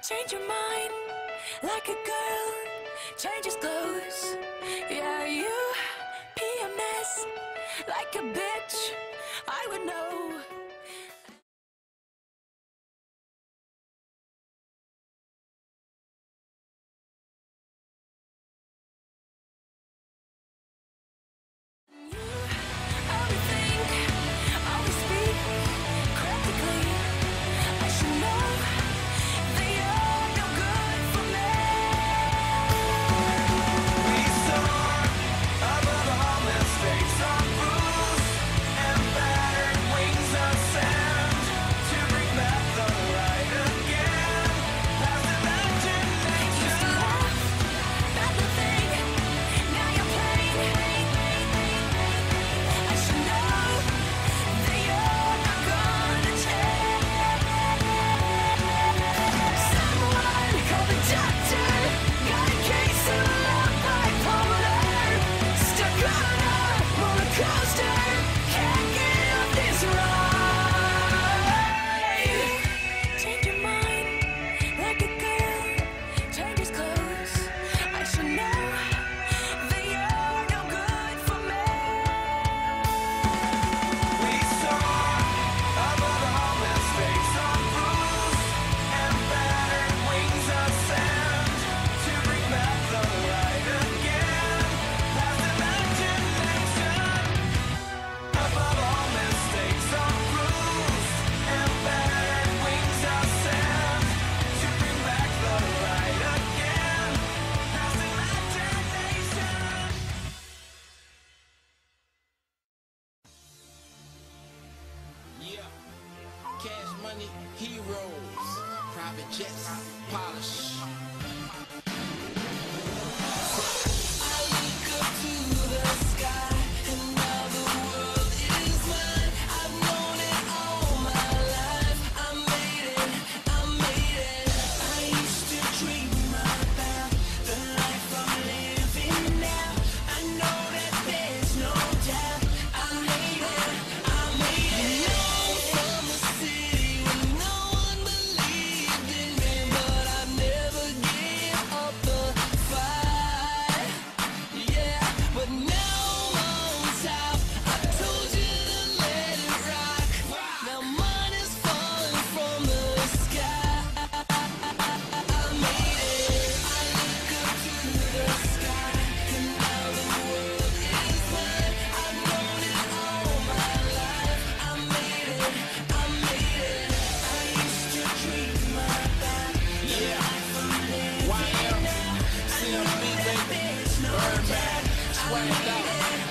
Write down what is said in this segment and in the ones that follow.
Change your mind like a girl changes clothes. Yeah, you PMS like a bitch. I would know. Cash money, heroes, private jets, polish. I look up to the sky, and now the world is mine. I've known it all my life. I made it, I made it. I used to dream about the life I'm living now. I know that there's no doubt. I made it, I made it. From the city when no one believed in me, but I never gave up the fight. Yeah, but now I'm on top. I told you to let it rock. Now money's falling from the sky. I made it. I look up to the sky, and now the world is mine. I've known it all my life. I made it, I made it. I used to dream about the life I'm living now. I know that there's no doubt. Swagged out,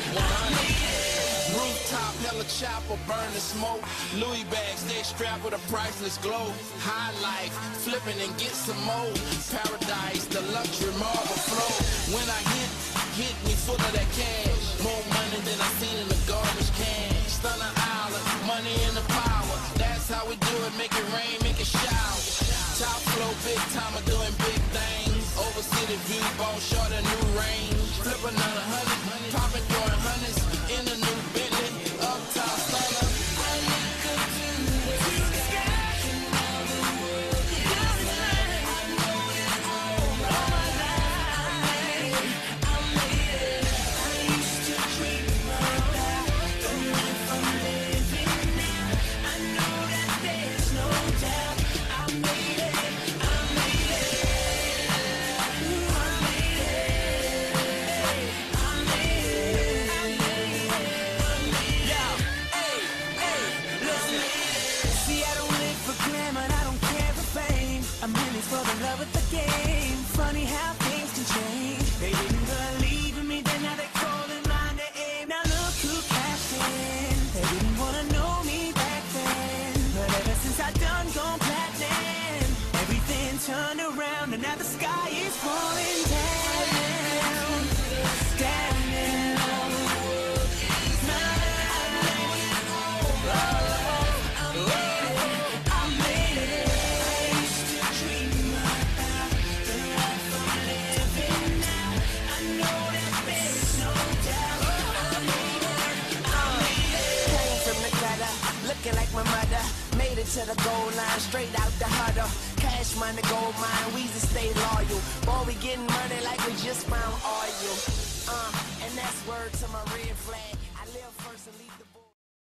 100. Rooftop, hella chopper, burn the smoke. Louis bags, they strapped with a priceless glow. High life, flipping and get some more. Paradise, the luxury marble flow. When I hit me full of that cash. More money than I seen in the garbage can. Stunner Island, money in the power. That's how we do it, make it rain, make it shower. Top flow, big time, doing big things. Over city view, bone short, a new range. Flip another 100, popping throwing hundreds in a new Bentley. Uptown stunner. I look up to the sky, and now the world is mine. I've known it all my life. I made it, I made it. I used to dream about the life I'm living now. I know that there's no doubt. I made it, I made it. I made it, I made it, I made it, I made it. Yo, hey, hey, look. See, I don't live for glamour, I don't care for fame. I'm in it for the love of the game. Funny how things can change. They didn't believe in me, then now they're calling my name. Now look who cashed in. They didn't wanna know me back then, but ever since I done gone platinum, everything turned around, and now the sky is falling down, down now. Looking like my mother, made it to the goal line, straight out the huddle. Cash money, gold mine, Weezy stay loyal. Boy, we getting money like we just found oil. And that's word to my red flag. I live first and leave the boy.